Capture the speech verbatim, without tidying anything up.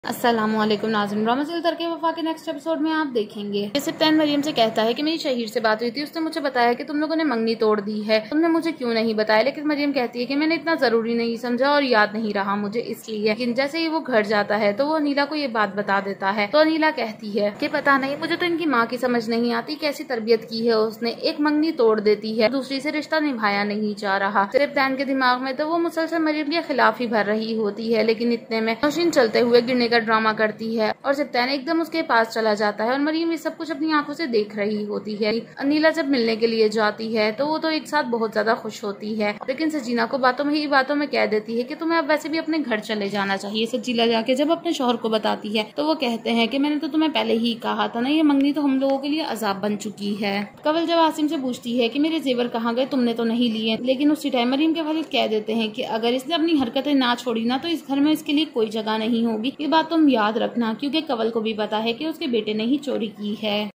अस्सलामुअलैकुम नाज़रीन, drama serial तरके वफा के नेक्स्ट एपिसोड में आप देखेंगे कि सिप्तान मरियम से कहता है कि मेरी शहीर से बात हुई थी, उसने मुझे बताया कि तुम लोगों ने मंगनी तोड़ दी है, तुमने मुझे क्यों नहीं बताया। लेकिन मरियम कहती है कि मैंने इतना जरूरी नहीं समझा और याद नहीं रहा मुझे इसलिए। लेकिन जैसे ही वो घर जाता है तो वो अनीला को ये बात बता देता है। तो अनीला कहती है कि पता नहीं, मुझे तो इनकी माँ की समझ नहीं आती, कैसी तरबियत की है उसने, एक मंगनी तोड़ देती है, दूसरी से रिश्ता निभाया नहीं जा रहा। सिप्तान के दिमाग में तो वो मुसलसल मरियम के खिलाफ ही भर रही होती है। लेकिन इतने में नौशीन चलते हुए गिरने का ड्रामा करती है और सिप्तान एकदम उसके पास चला जाता है और मरियम ये सब कुछ अपनी आंखों से देख रही होती है। अनीला जब मिलने के लिए जाती है तो वो तो एक साथ बहुत ज्यादा खुश होती है, लेकिन सजीना को बातों में ही बातों में कह देती है कि तुम्हें अब वैसे भी अपने घर चले जाना चाहिए। सजीला जाके जब अपने शौहर को बताती है तो वो कहते हैं कि मैंने तो तुम्हें पहले ही कहा था ना, ये मंगनी तो हम लोगों के लिए अजाब बन चुकी है। कवल जब आसिम से पूछती है कि मेरे जेवर कहाँ गए, तुमने तो नहीं लिए, लेकिन उसी टाइम मरियम के वालिद कह देते हैं कि अगर इसने अपनी हरकतें ना छोड़ी ना तो इस घर में इसके लिए कोई जगह नहीं होगी। ये बात तुम याद रखना, क्योंकि कवल को भी पता है कि उसके बेटे ने ही चोरी की है।